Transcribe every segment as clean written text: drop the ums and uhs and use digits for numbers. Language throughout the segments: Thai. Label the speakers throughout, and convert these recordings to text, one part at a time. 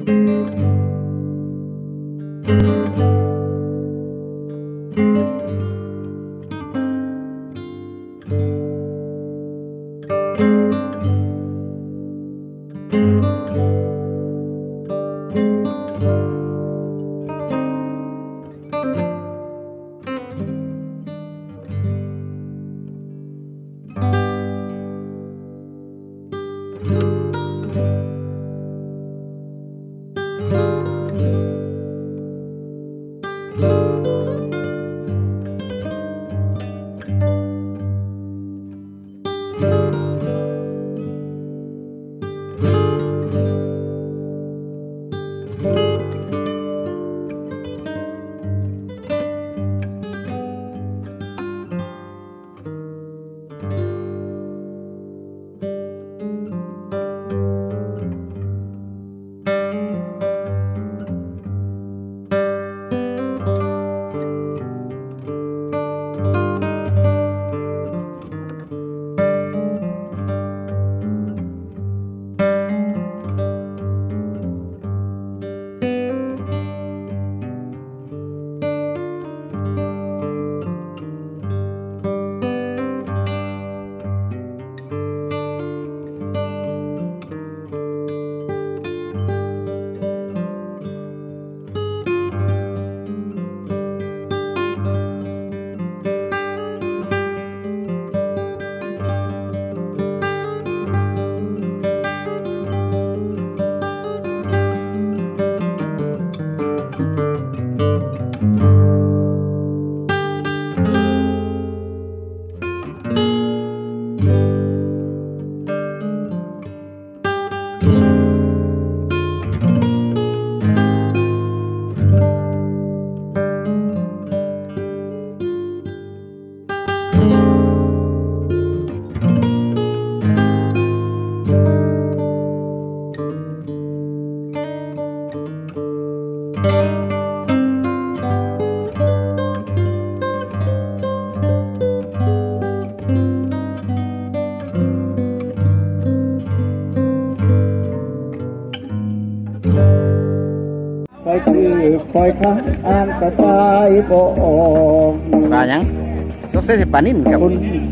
Speaker 1: คอยข้างอ่านกระต่ายบ่ออก
Speaker 2: ปลายังสกเส้นปลานิ่มครับ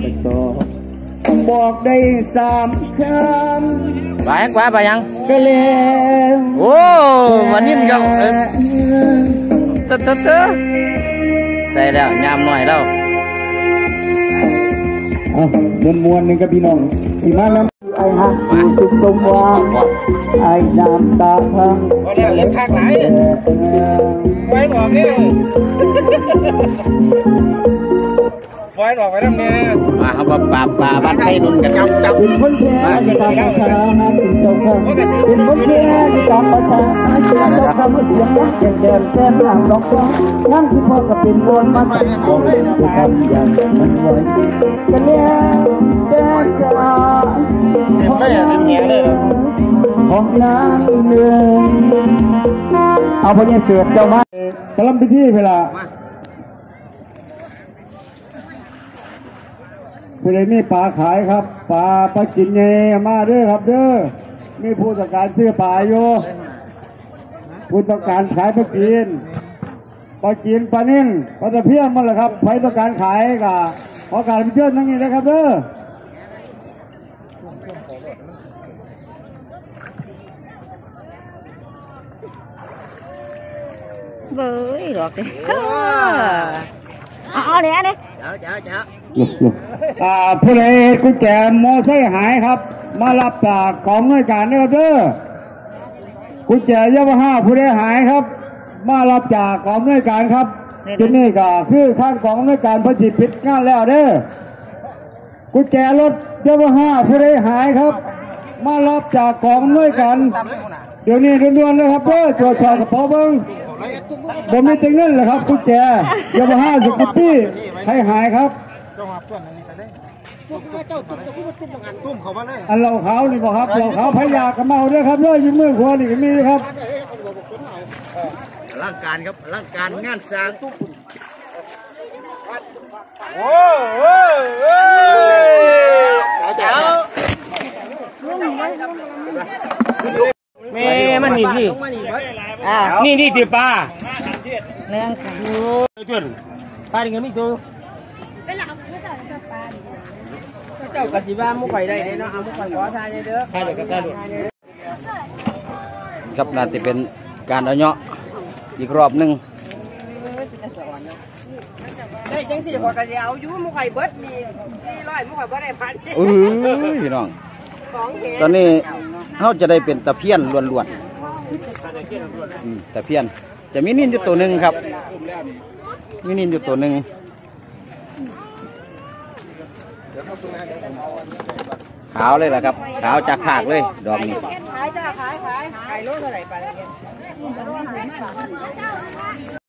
Speaker 1: บอกได้3 คำ
Speaker 2: ปลายังปลายัง
Speaker 1: ก็แล้ว
Speaker 2: โอ้ปลานิ่มครับเต้ใส่แล้วยำหน่อยแล้ว
Speaker 1: มวนๆนึงกับพี่น้องสิมาน้ำไอ้ฮักสุขสมหวังไอ้น้ำตาพัง
Speaker 3: พอแล้วเล่นข้างไหนไว้หนอกนี่ไว้หนอกไว้ทำเนี่ย
Speaker 2: มาเขาบอกปลาบ้านไทยนุ่นกันจับ
Speaker 1: เป็นคนแก่ที่ตามภาษาเป็นเจ้าของเป็นคนแก่ที่ตามภาษาเป็นเจ้าของเสียงแก่แก่แก่หลังร้องร้องนั่นที่พ่อก็เป็นวนมาบอกเลยที่ทำอย่างมันไว้กันแล้วแต่จะ
Speaker 3: เต็มเลยเต็มแง่เลย
Speaker 1: ของน้ำหนึ่งเอาพวกนี้เสือเจ้ามากำลังไปที่เวลาผู้ใดมีปลาขายครับปลากินเงี้ยมาเด้อครับเด้อมีผู้ต้องการซื้อปลาอยู่ผู้ต้องการขายปลากินปลานิ่งปลาตะเพียนมันแหละครับใครต้องการขายก็ขอการไปเชิญทั้งนี้นะครับเด้อ
Speaker 4: เบ้ยหลอกเลยเอาเนี่ยนี่
Speaker 1: ผู้ใดกุญแจมอไซค์หายครับมารับจากกองหน่วยการนะครับเด้อกุญแจยามาฮ่าผู้ใดหายครับมารับจากกองหน่วยการครับที่นี่ก็คือข้างกองหน่วยการพระจิตพิษงานแล้วเด้อกุญแจรถยามาฮ่าผู้ใดหายครับมารับจากกองหน่วยการเดี๋ยวนี้ด่วนๆเลยครับเด้อตรวจสอบกระเป๋าเบิ้งผมไม่ติงเงินเลยครับกุญแจยามาฮ่าสุกิตี้ให้หายครับ
Speaker 3: ตุ้มเขามาเลย
Speaker 1: อันเราขาวนี่บอกครับเราขาวพยากระเมาด้วยครับเลยยืมมือขวานี่ก็มีครับ
Speaker 2: ร่างการครับร่างการงานสร้างตุ้ม
Speaker 3: โอ้โหเจ้าแม่มามันนี่พี่
Speaker 4: อ่า
Speaker 3: นี่ตีปลา
Speaker 4: แรงค่ะ
Speaker 3: จนปลาดิเงินไม่ตัว
Speaker 5: เจ้ากะสิว่ามุข่อยได้เนาะเอามุข่อยขอทานเด้อ
Speaker 3: ใช่เลยครับใช่เลย
Speaker 2: ครับน่าจะเป็นการเอาเนาะอีกรอบหนึ่ง
Speaker 5: ได้จังสิข่อยก็สิเอาอยู่มุข่อยเบิดนี่400มุข่อยบ่ได้พัน
Speaker 2: พี่น้อง
Speaker 5: ของแท้
Speaker 2: ตอนนี้เขาจะได้เป็นตะเพียนล้วนๆตะเพียนจะมีนินอยู่ตัวหนึ่งครับมีนินอยู่ตัวหนึ่งขาวเลยล่ะครับขาวจากผากเลยดอกนี้
Speaker 5: ขายจ้าขายโลเท่าไหร่ปลาเนี่ย